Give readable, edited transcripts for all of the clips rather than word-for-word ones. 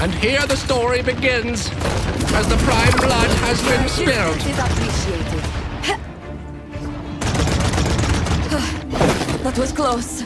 And here the story begins, as the prime blood has been spilled. Is appreciated. That was close.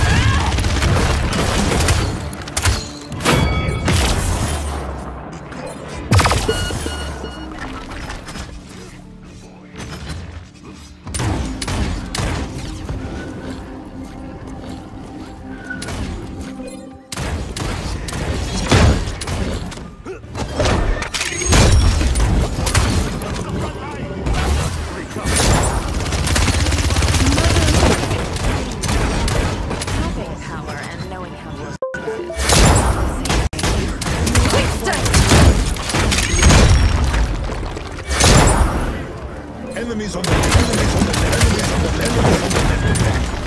Enemies on the left, enemies on the left, enemies on the left, enemies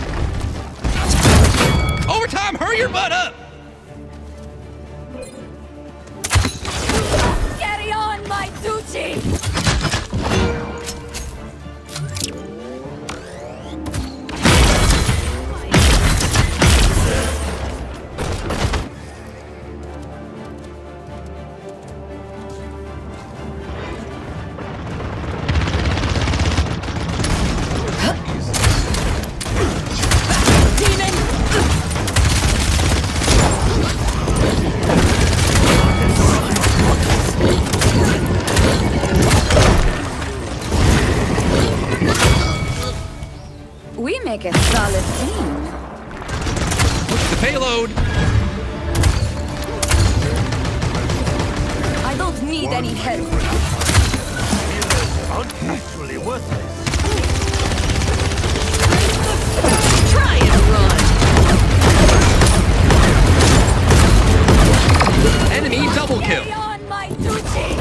on the left. Overtime, hurry your butt up! Carry on my duty! We make a solid team. Push the payload! I don't need any help. Aren't actually worthless. Try and run. Enemy double kill! Carry on my duty!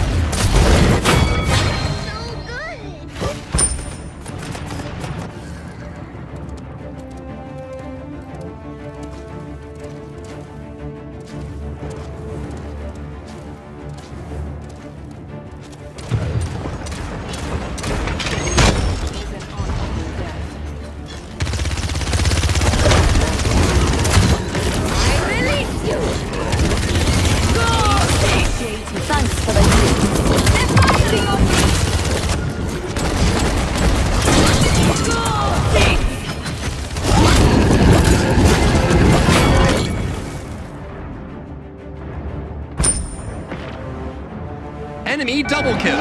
Thanks for the hit. They're firing on me! Go, Zigs! Enemy double kill!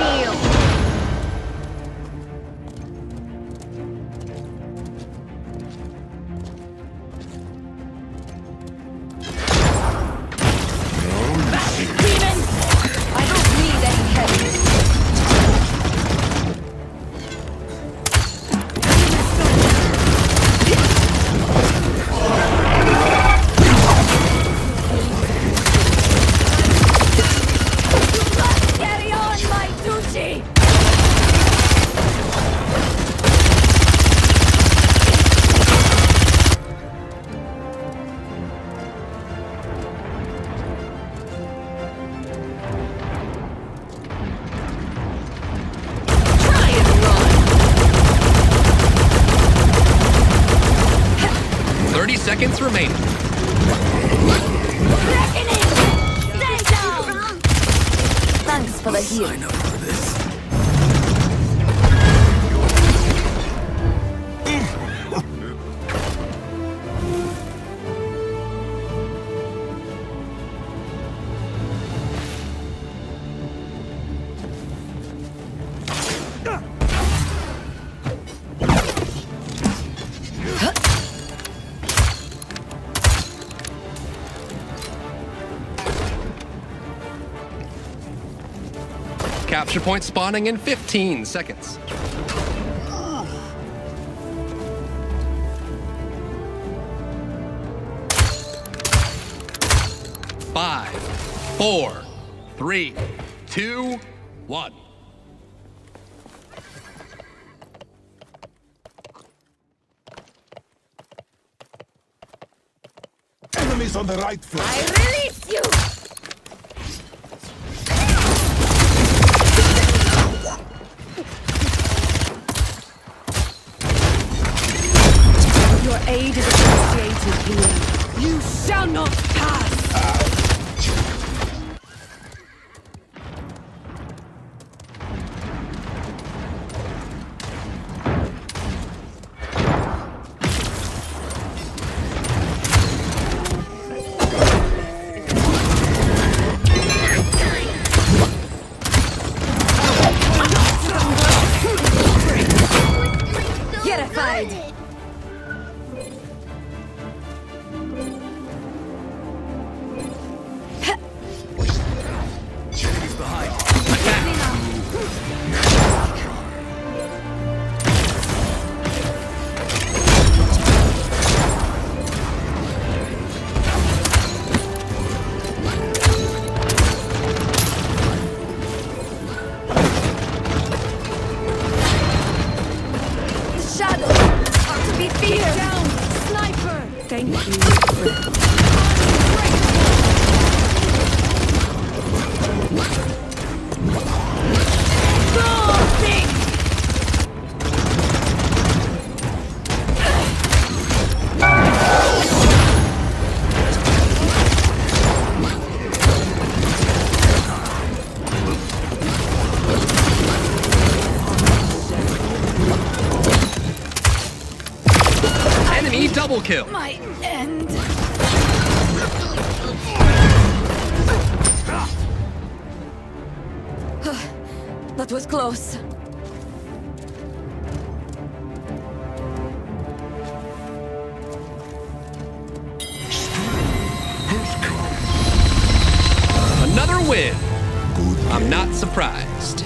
Carry on my duty! 30 seconds remaining. Reckoning! Stay down! Thanks for the heal. Sign up for this. Capture point spawning in 15 seconds. Five, 4, 3, 2, 1. Enemies on the right flank. I release you! Your aid is appreciated here. You shall not pass! side. Enemies behind. The shadows are to be feared. Down, sniper. Thank you. Enemy double kill. My end. That was close. Another win. I'm not surprised.